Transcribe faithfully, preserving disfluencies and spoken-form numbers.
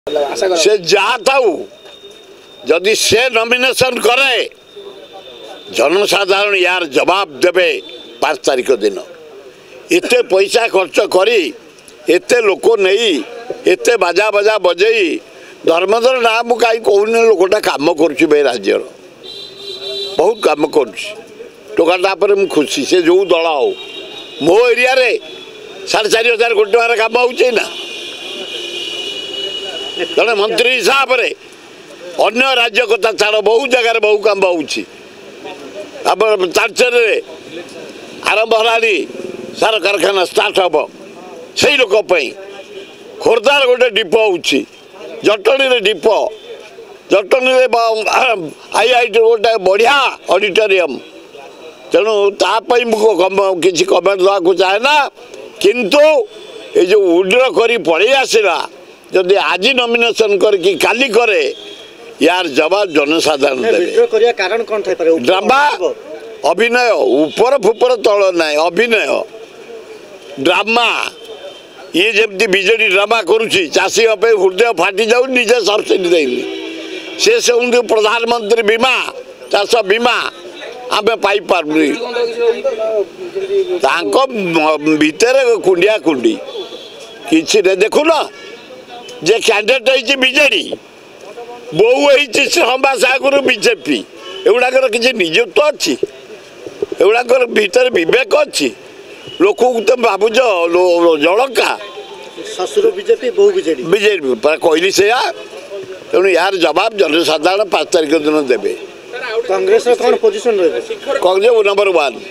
से जहाँ थाऊ जदि से नॉमिनेशन करे जनसाधारण यार जवाब देवे पाँच तारीख दिन एते पैसा खर्च करी एते लोक नहीं एते बाजा बाजा बजई धर्मधर नाम कहीं कौन लोकटा कम कर राज्य बहुत कम करा मुझे खुशी से जो दल हो मो एरिया रे साढ़े चार हजार कोटी टकर कम हो ना जड़े मंत्री हिसाब से अन्य राज्य कथा छाड़ बहुत जगार बहु कम होचर आरंभ है सार कारखाना स्टार्ट हम से लोक खोर्धार गोटे डिपो हो Jatni depot Jatni I I T गोटे बढ़िया ऑडिटोरियम तेणु तापाई किसी कमेंट देवाक चाहे ना किंतु ये जो उड्र कर पड़े आसला जदि आज नॉमिनेशन करके काली करे यार जवाब जनसाधारण देवे कारण कौन था ड्रामा अभिनय ऊपर फुपर तल ना अभिनय ड्रामा ये जमी बीजेडी ड्रामा करुच्ची चाषी हृदय फाटी जाऊ निजे सब्सिडी देली से से प्रधानमंत्री बीमा चाष बीमा आम पाइपर भितर कुंडिया कुंडी कि देखुन जे कैंडिडेट है बीजेडी बहु होबास आगुरी बीजेपी एगुड़ाकर किसी निजुत्व अच्छी एगुड़ाकर भीतर विवेक अच्छी लोक तो भावुच जड़का ससुर बीजेपी बहु बीजेडी बीजेपी कहली से तेणु यार जवाब जनसाधारण पाँच तारीख दिन देवे कांग्रेस कौन पोजिशन रहे कांग्रेस नंबर वन